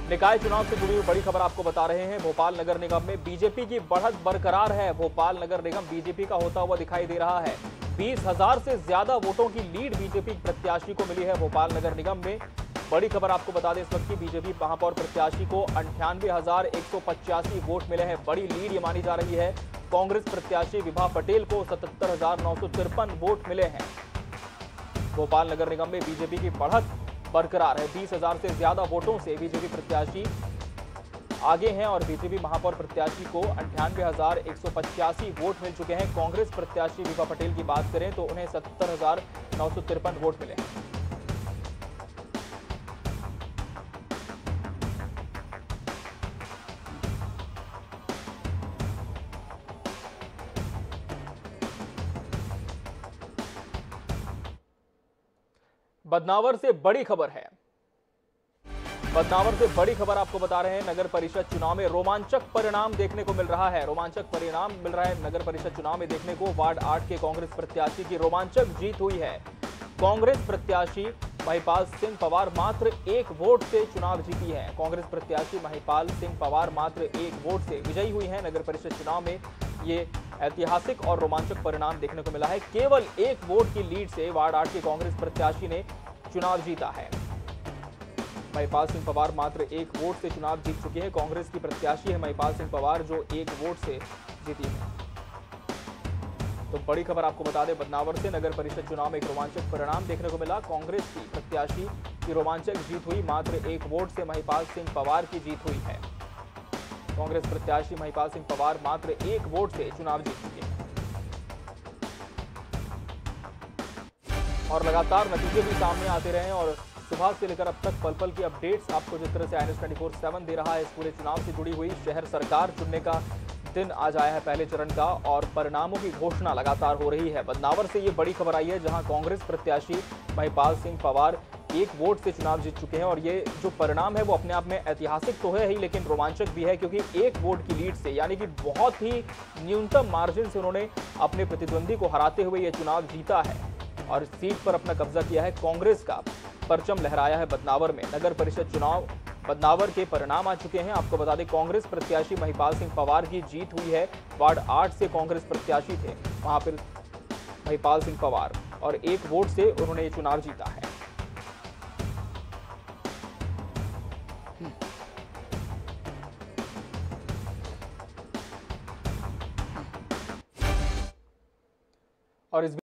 निकाय चुनाव से जुड़ी हुई बड़ी खबर आपको बता रहे हैं। भोपाल नगर निगम में बीजेपी की बढ़त बरकरार है। भोपाल नगर निगम बीजेपी का होता हुआ दिखाई दे रहा है। 20,000 से ज्यादा वोटों की लीड बीजेपी प्रत्याशी को मिली है भोपाल नगर निगम में। बड़ी खबर आपको बता दें, इस वक्त की बीजेपी महापौर प्रत्याशी को 98,185 वोट मिले हैं। बड़ी लीड ये मानी जा रही है। कांग्रेस प्रत्याशी विभा पटेल को 77,953 वोट मिले हैं। भोपाल नगर निगम में बीजेपी की बढ़त बरकरार है। 20,000 से ज्यादा वोटों से बीजेपी प्रत्याशी आगे हैं और बीजेपी महापौर प्रत्याशी को 98,185 वोट मिल चुके हैं। कांग्रेस प्रत्याशी विभा पटेल की बात करें तो उन्हें 77,953 वोट मिले हैं। बदनावर से बड़ी खबर है। बदनावर से बड़ी खबर आपको बता रहे हैं। नगर परिषद चुनाव में रोमांचक परिणाम देखने को मिल रहा है। रोमांचक परिणाम मिल रहा है नगर परिषद चुनाव में देखने को। वार्ड 8 के कांग्रेस प्रत्याशी की रोमांचक जीत हुई है। कांग्रेस प्रत्याशी महिपाल सिंह पवार मात्र 1 वोट से चुनाव जीती है। कांग्रेस प्रत्याशी महिपाल सिंह पवार मात्र 1 वोट से विजयी हुई है। नगर परिषद चुनाव में ये ऐतिहासिक और रोमांचक परिणाम देखने को मिला है। केवल 1 वोट की लीड से वार्ड 8 के कांग्रेस प्रत्याशी ने चुनाव जीता है। महिपाल सिंह पवार मात्र 1 वोट से चुनाव जीत चुके हैं। कांग्रेस की प्रत्याशी है महिपाल सिंह पवार जो 1 वोट से जीती है। तो बड़ी खबर आपको बता दें, बदनावर से नगर परिषद चुनाव में एक रोमांचक परिणाम देखने को मिला। कांग्रेस की प्रत्याशी की रोमांचक जीत हुई। मात्र 1 वोट से महिपाल सिंह पवार की जीत हुई है। कांग्रेस प्रत्याशी महिपाल सिंह पवार मात्र 1 वोट से चुनाव जीत चुके हैं और लगातार नतीजे भी सामने आते रहे और सुबह से लेकर अब तक पल पल की अपडेट्स आपको जिस तरह से INS24/7 दे रहा है। इस पूरे चुनाव से जुड़ी हुई शहर सरकार चुनने का दिन आज आया है पहले चरण का और परिणामों की घोषणा लगातार हो रही है। बदनावर से ये बड़ी खबर आई है जहां कांग्रेस प्रत्याशी महिपाल सिंह पवार 1 वोट से चुनाव जीत चुके हैं और ये जो परिणाम है वो अपने आप में ऐतिहासिक तो है ही लेकिन रोमांचक भी है, क्योंकि 1 वोट की लीड से यानी कि बहुत ही न्यूनतम मार्जिन से उन्होंने अपने प्रतिद्वंदी को हराते हुए ये चुनाव जीता है और सीट पर अपना कब्जा किया है। कांग्रेस का परचम लहराया है बदनावर में। नगर परिषद चुनाव बदनावर के परिणाम आ चुके हैं। आपको बता दें, कांग्रेस प्रत्याशी महिपाल सिंह पवार की जीत हुई है। वार्ड 8 से कांग्रेस प्रत्याशी थे वहां पर महिपाल सिंह पवार और 1 वोट से उन्होंने ये चुनाव जीता है। और इस